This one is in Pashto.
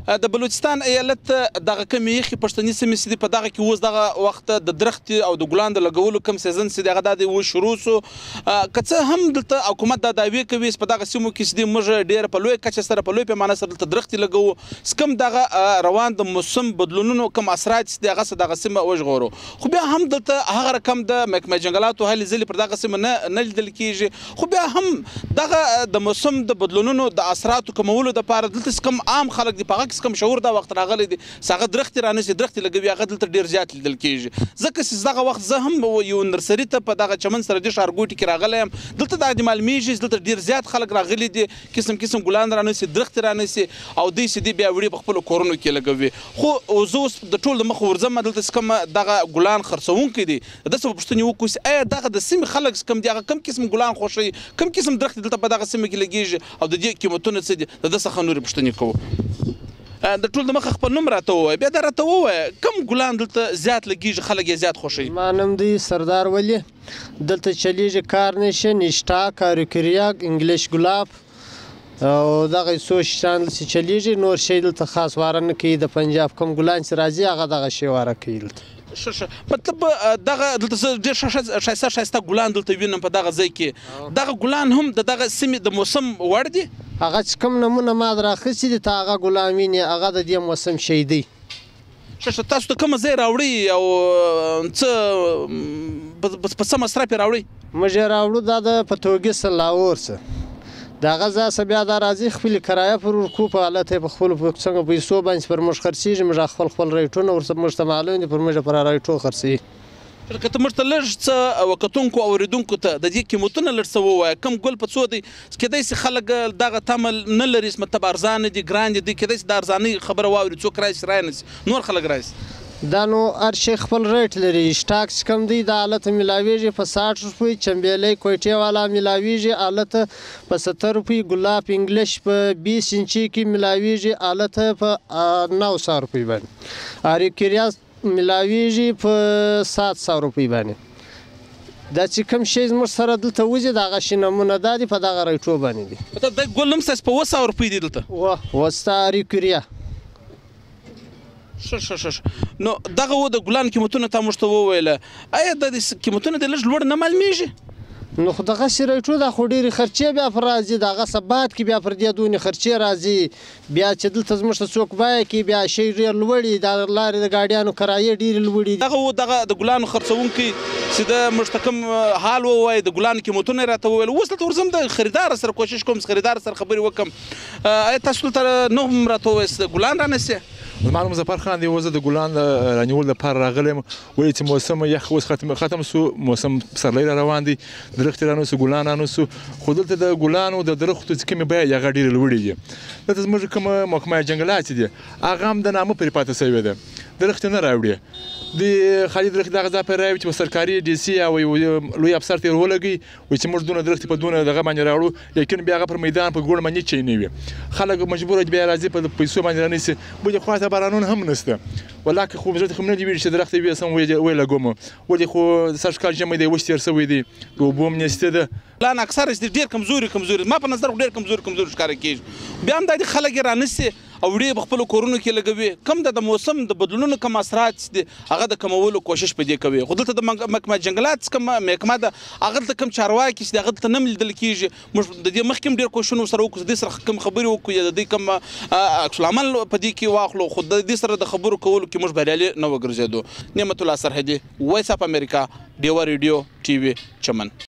د بلوچستان ایالت دغه کمې یخې پښتني سیمې چې دي په دغه کې اوس دغه وخت د درختې او د ګلان د لګولو کم سیزن چې دی هغه د شروع سو که څه هم دلته حکومت دا دعوې کوي چې په دغه سیمو کې چې دي موږ ډېر په لویه کچه سره په لوی پیمانه سره دلته درختې لګوو کم دغه روان د موسم بدلونونو کم اثرات چې دي هغه دغه سیمه وژغورو خو بیا هم دلته هغه رقم د محکمه جنګلاتو هلې ځلې پر دغه سیمه نه لیدل کېږي خو بیا هم دغه د موسم د بدلونونو د اثراتو کمولو دپاره دلته کم عام خلک دي په هغه کې کم شعور دا وخت راغلی دی هغه درختې رانیسي درختې لګوي هغه دلته ډېر زیات لیدل کېږي ځکه چې دغه وخت زه هم یو نرسري ته په دغه چمن سره د ښارګوټي کې راغلی یم دلته دا د معلومیږي چې دلته ډېر زیات خلک راغلي دي قسم قسم ګلان رانیسي درختې رانیسي او دوی چې دي بیا وړي په خپلو کورونو کې لګوي خو زه اوس د ټول د مخه ورځم دلته چې کوم دغه ګلان خرڅوونکي دي داسې به پوښتنې وکړو چې آیا دغه د سیمې خلک چې کوم دي هغه کوم قسم ګلان خوښوي کوم قسم درختې دلته په دغه سیمه کې لګېږي او د دې قیمتونه څه دي د ده څخه نورې پوښتنې کوو د ټول د مخه خپل نوم راته ووایه بیا دا راته ووایه کوم ګلان دلته زیات لګېږي خلک یې زیات خوښوي ما نوم دی سردار ولی دلته چلیږي کارنیشن اشتاق کاریکریاک انګلیش ګلاب او دغه څو شیان چې چلیږي نور شی دلته خاص واره نه کوي د پنجاب کوم ګلان چې راځي هغه دغه شی واره کوي دلته مطلب دغه دلته ډېر ښایسته ګلان دلته وینم په دغه ځای کې دغه ګلان هم د دغه سیمې د موسم وړ دي هغه چې کوم نمونه ما راخیستي دي ته هغه ګلان وینې هغه د دې موسم شی دی تاسو ته کومه ځای راوړئ او څه په څه مصرف یې راوړئ موږ یې راوړو دا د پتوګي لاهور څه د هغه ځای څخه بیا دا راځي خپلې کرایه پر ورکو په حالت یې په خپلو څنګه پیسو باندې پر موږ خرڅېږي موږ خپل ریټونه ورسره موږ ته معلوم دي پر موږ پر ریټو خرڅوي که ته موږ ته لږ څه کتونکو او اورېدونکو ته د دې قیمتونه لږ څه ووایه کوم ګل په څو دی کیدای شي خلک دغه تمه نه لري مطلب ارزانه دي ګران دي کیدای شي د ارزانۍ خبره واوري څوک راشي رانیسي نور خلک راشي دا نو هر شی خپل ریټ لري اشتاق چې کوم دی دا حالته میلاویږي په 60 روپۍ چمبیلی کویټې والا میلاویږي حالته په 70 روپۍ ګلاب انګلیش په 20 انچي کې میلاویږي حالته په 900 روپۍ باندې اریکریاس میلاویږي په 700 روپۍ باندې دا چې کوم شی زموږ سره دلته وځي د هغه شي نمونه دا دي په دغه ریټو باندې دي مطلب دا ګل هم ستاسې په 200 روپۍ دی دلته وستا اریکریا نو دغه و د ګلان قیمتونه تا موږ ته وویله آیا د قیمتونه د لږ لوړ نه معلومیږي نو خو دغسې ریټو دا خو ډېرې خرچې بیا پر راځي د هغه ثبات کې بیا پر دې دونې خرچې راځي بیا چې دلته زموږ ته څوک بیه کوي بیا شی ډېر لوړ د لارې د ګاډیانو کرایې ډېرې لوړې دي دغه و دغه د ګلانو خرڅوونکي چې د موږ ته کوم حال ووایي د ګلانو قیمتونه یې راته وویل اوس دلته ورځم د خریدار سره کوشش کوم خریدار سره خبرې وکړم آیا تاسو دلته نو هم راته ووایاست ګلان رانیسئ زما نوم مظفر خان دی اوس د ګلان رانیولو لپاره راغلی یم ولې چې موسم یخ اوس ختم سو موسم پسرلی را روان دی درختې رانیسو ګلان رانیسو خو دلته د ګلانو د درختو چې کومې بیه هغه ډېرې لوړې دي دلته زموږ کومه محکمه جنګلات دي هغه هم د نامه پرې پاتې سوې ده درختې نه راوړي د خالي درختې دغه ځای پرې راوړي چې په سرکاري ډي سي او لوی افسر ته یې ولګوي وایي چې موږ دونه درختې په دونه دغه باندې راوړو لیکن بیا هغه پر میدان په ګوړ باندې هېڅ شی نه وي خلک مجبوره بیا راځي په پیسو باندې رانیسي بلې خوا ته بارانونه هم نشته ولکه خو زړه ته خو نه دي ویلي چې درخت یې سم ولګوم ولې خو سږ کال ژمی دی اوس تېر شوی دی د اوبو هم نشته ده پلان اکثره چې ډېر کمزوري ما په نظر ډېر کمزوري ښکاره کېږي بیا هم دا دي خلک یې رانیسي او وړې په خپلو کورونو کې لګوي کم د موسم د بدلونونو کم اثرات دي هغه د کمولو کوشش په دې کوي خو دلته د محکمه جنګلات کوم محکمه ده هغه دلته کوم چارواکي چې هغه دلته نه لیدل کېږي موږ د دې مخکې هم ډېر کوششونه ورسره وکړو د دې سره کوم خبرې وکړو یا د دوی کوم عکس العمل په دې کې واخلو خو د دې سره د خبرو کولو کې موږ بریالي نه وګرځېدو نعمت الله سرحدي وایس اف امریکا ډیوه ریډیو ټي وي چمن